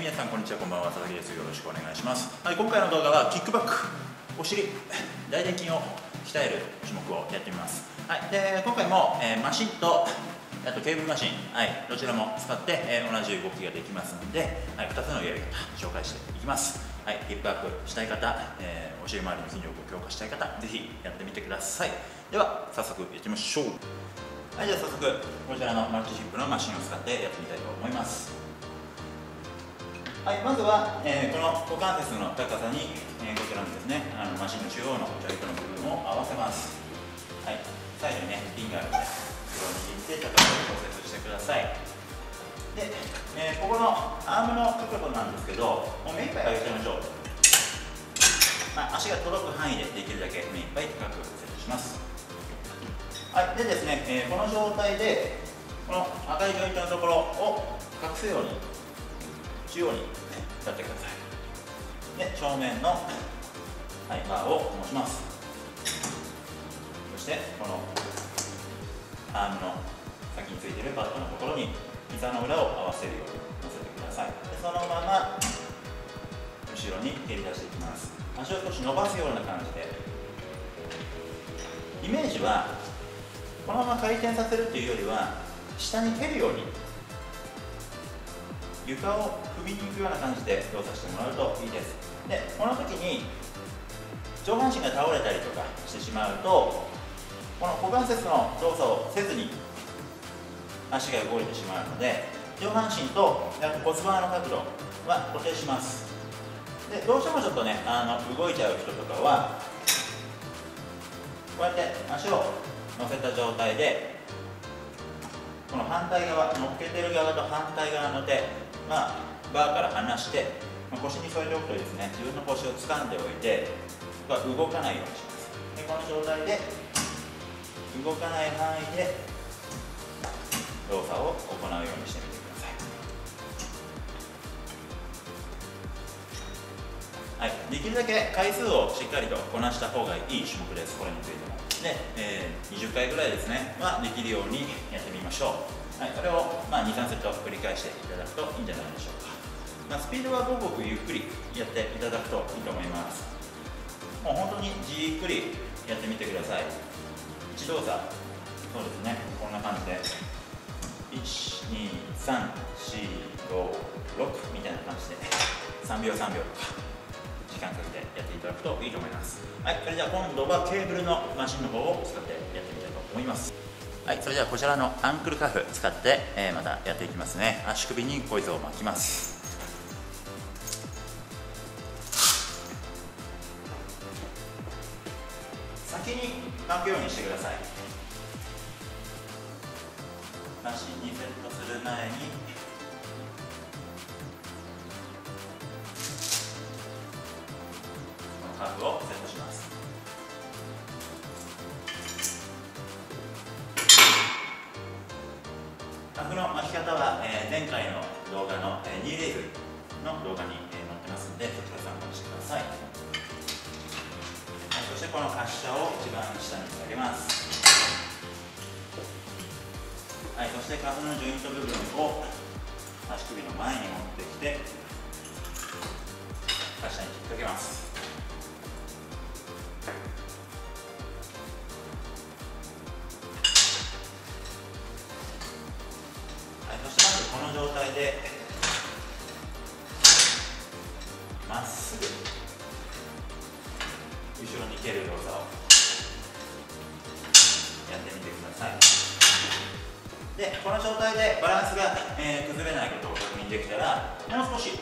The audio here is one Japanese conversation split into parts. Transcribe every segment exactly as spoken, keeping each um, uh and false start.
皆さんこんにちは、こんばんは、佐々木です。よろしくお願いします。はい、今回の動画はキックバック、お尻、大臀筋を鍛える種目をやってみます。はい、で今回も、えー、マシンとあとケーブルマシン、はい、どちらも使って、えー、同じ動きができますので、はい、ふたつのやり方紹介していきます。はい、キックバックしたい方、えー、お尻周りの筋力を強化したい方、ぜひやってみてください。では早速やってみましょう。はい、じゃあ早速こちらのマルチシップのマシンを使ってやってみたいと思います。はい、まずは、えー、この股関節の高さに、えー、こちらのですね、あのマシンの中央のジョイントの部分を合わせます。はい、最後にね、ピンがあるので、それを握って高さを調節してください。で、えー、ここのアームの角度なんですけど、もう目いっぱい上げちゃいましょう。まあ、足が届く範囲でできるだけ目いっぱい高く設定します。はい、でですね、えー、この状態で、この赤いジョイントのところを隠すように、中央に立ってください。で、正面の、はい、バーを持ちます。そしてこのアームの先についているパッドのところに膝の裏を合わせるように乗せてください。でそのまま後ろに蹴り出していきます。足を少し伸ばすような感じで、イメージはこのまま回転させるというよりは下に蹴るように床を踏みに行くような感じで動作してもらうといいです。で、この時に上半身が倒れたりとかしてしまうと、この股関節の動作をせずに足が動いてしまうので、上半身と骨盤の角度は固定します。で、どうしてもちょっとね、あの動いちゃう人とかはこうやって足を乗せた状態で、この反対側、乗っけてる側と反対側の手、まあ、バーから離して、まあ、腰に添えておくとですね、自分の腰を掴んでおいて、動かないようにします。で、この状態で動かない範囲で動作を行うようにしてみてください。はい、できるだけ回数をしっかりとこなした方がいい種目です。これについても。で、えー、にじゅっかいぐらいですね、はできるようにやってみましょう。はい、それを、まあ、に、さんセット繰り返していただくといいんじゃないでしょうか。まあ、スピードはごくごくゆっくりやっていただくといいと思います。もう本当にじっくりやってみてください。いち動作、そうですね、こんな感じでいち、に、さん、よん、ご、ろくみたいな感じでさんびょうさんびょうとか時間かけてやっていただくといいと思います。はい、それでは今度はケーブルのマシンの方を使ってやってみたいと思います。はい、それではこちらのアンクルカフ使って、えー、またやっていきますね。足首にこいつを巻きます。先に巻くようにしてください。マシンにセットする前にこのカフをセットします。カフの巻き方は、えー、前回の動画の、えー、ニーレイズの動画に、えー、載ってますので、そちら参考にしてください。はい、そしてこの滑車を一番下に下げます。はい、そしてカフのジョイント部分を足首の前に持ってきて滑車に引っ掛けます。そしてまずこの状態でまっすぐ後ろに蹴る動作をやってみてください。で、この状態でバランスが、えー、崩れないことを確認できたら、もう少し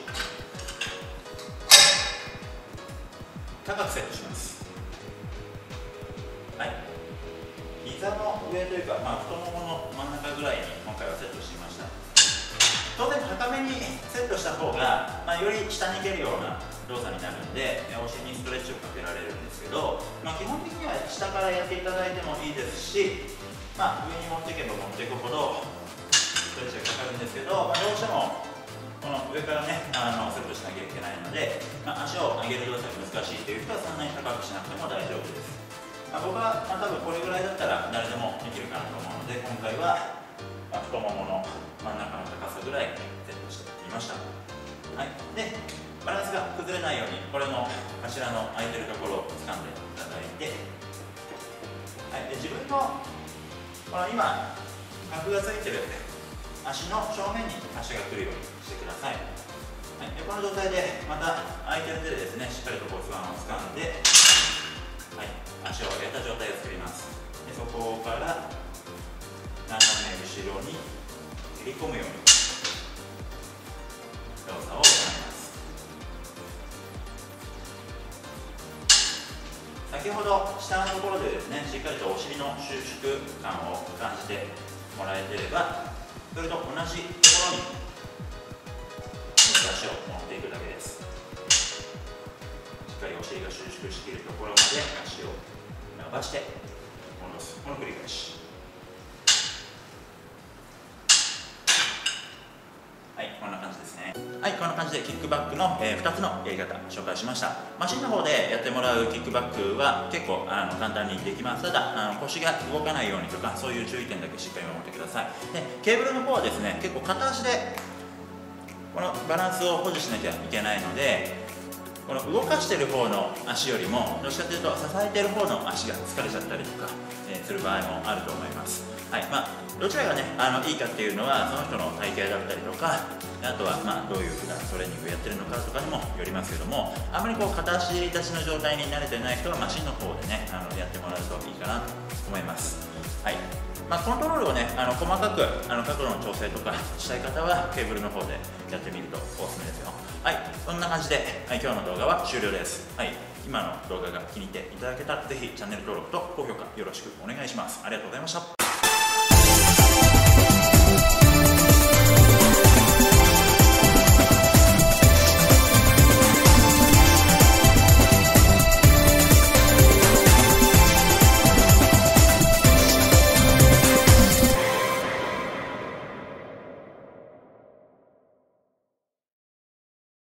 高くセットします。はい、膝の上というか、まあ、太ももの真ん中ぐらいに今回はセットしてみました。当然高めにセットした方が、まあ、より下に蹴るような動作になるんで、お尻にストレッチをかけられるんですけど、まあ、基本的には下からやっていただいてもいいですし、まあ、上に持っていけば持っていくほどストレッチがかかるんですけど、まあ、どうしてもこの上からね、あのセットしなきゃいけないので、まあ、足を上げる動作が難しいという人はそんなに高くしなくても大丈夫です。まあ、僕は、まあ、多分これぐらいだったら誰でもできるかなと思うので、今回は、まあ、太ももの真ん中の高さぐらいセットしてみました。 はい、でバランスが崩れないようにこれの柱の空いてるところを掴んでいただいて、はい、で自分のこの今角がついてる足の正面に足が来るようにしてください。はい、でこの状態でまた空いてる手でですねしっかりと骨盤を掴んで、はい、足を上げた状態を作ります。でそこから斜め後ろに蹴り込むように動作を行います。先ほど下のところでですねしっかりとお尻の収縮感を感じてもらえてれば、それと同じところに足を持っていくだけです。しっかりお尻が収縮しきるところまで足を伸ばして戻す、この繰り返し。はい、こんな感じですね。はい、こんな感じでキックバックの、えー、ふたつのやり方紹介しました。マシンの方でやってもらうキックバックは結構あの簡単にできます。ただあの腰が動かないようにとかそういう注意点だけしっかり守ってください。でケーブルの方はですね結構片足でこのバランスを保持しなきゃいけないので、この動かしている方の足よりもどっちかというと支えている方の足が疲れちゃったりとか、えー、する場合もあると思います。はいまあ、どちらがねあのいいかっていうのはその人の体型だったりとか、あとはまあどういう普段トレーニングをやってるのかとかにもよりますけども、あまりこう片足立ちの状態に慣れてない人はマシンの方でねあのやってもらうといいかなと思います。はいまあ、コントロールをねあの細かくあの角度の調整とかしたい方はケーブルの方でやってみるとおすすめですよ。はい、こんな感じで、はい、今日の動画は終了です。はい、今の動画が気に入っていただけたらぜひチャンネル登録と高評価よろしくお願いします。ありがとうございました。